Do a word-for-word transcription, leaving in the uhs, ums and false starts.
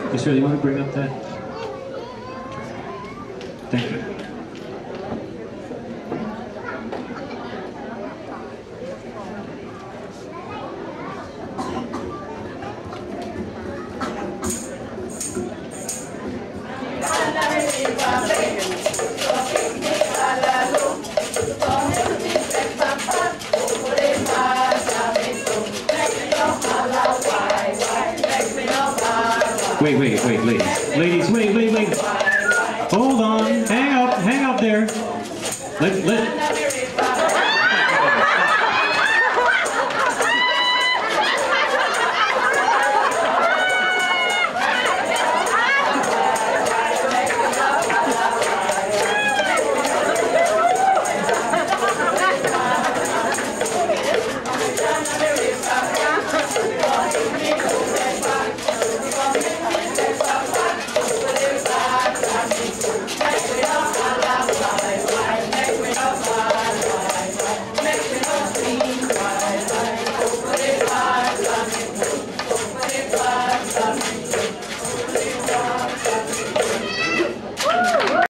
Mister you want to bring up that? Thank you. Wait, wait, wait, ladies. Ladies, wait, wait, wait. Hold on. Hang up, hang up there. Let, let,